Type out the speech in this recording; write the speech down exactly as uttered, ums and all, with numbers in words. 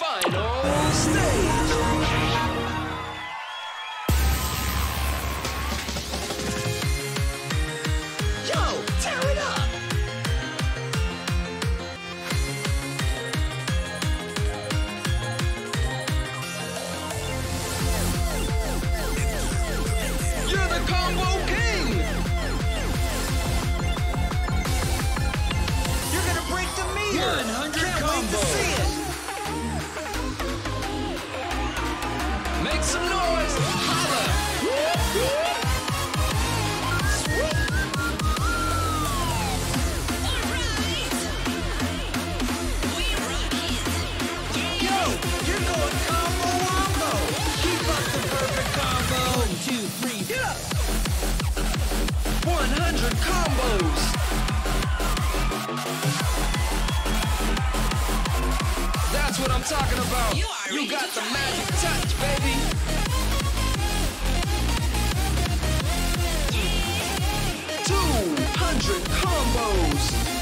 final stage. Yo, tear it up. You're the combo king. You're gonna break the meter. one hundred Can't wait to see it. Make some noise. Holla. Yo, you're going combo wombo. Keep up the perfect combo. One, two, three, get up. one hundred combos. That's what I'm talking about. You, you got the magic touch, baby. two hundred combos.